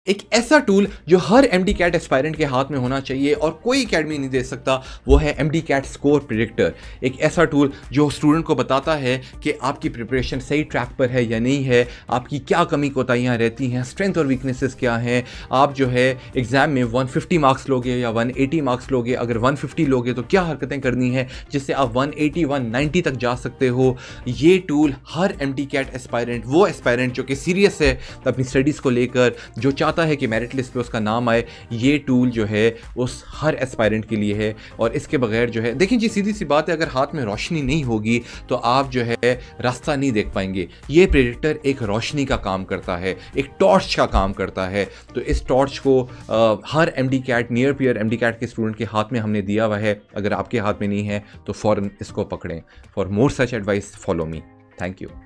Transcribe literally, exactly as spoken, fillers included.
एक ऐसा टूल जो हर एमडी कैट एस्पायरेंट के हाथ में होना चाहिए और कोई अकेडमी नहीं दे सकता, वो है एमडी कैट स्कोर प्रेडिक्टर। एक ऐसा टूल जो स्टूडेंट को बताता है कि आपकी प्रिपरेशन सही ट्रैक पर है या नहीं है, आपकी क्या कमी कोताहियाँ रहती हैं, स्ट्रेंथ और वीकनेसेस क्या हैं, आप जो है एग्जाम में एक सौ पचास मार्क्स लोगे या एक सौ अस्सी मार्क्स लोगे, अगर एक सौ पचास लोगे तो क्या हरकतें करनी है जिससे आप एक सौ अस्सी, एक सौ नब्बे तक जा सकते हो। ये टूल हर एमडी कैट एस्पायरेंट, वो एस्पायरेंट जो कि सीरियस है अपनी स्टडीज़ को लेकर, जो चाहता है कि मेरिट लिस्ट पे उसका नाम आए, ये टूल जो है उस हर एस्पायरेंट के लिए है। और इसके बगैर जो है, देखिए जी सीधी सी बात है, अगर हाथ में रोशनी नहीं होगी तो आप जो है रास्ता नहीं देख पाएंगे। ये प्रेडिक्टर एक रोशनी का काम करता है, एक टॉर्च का काम करता है। तो इस टॉर्च को आ, हर MD CAT, near peer MD CAT के स्टूडेंट के हाथ में हमने दिया हुआ है। अगर आपके हाथ में नहीं है तो फौरन इसको पकड़ें। For more such advice follow me. Thank you.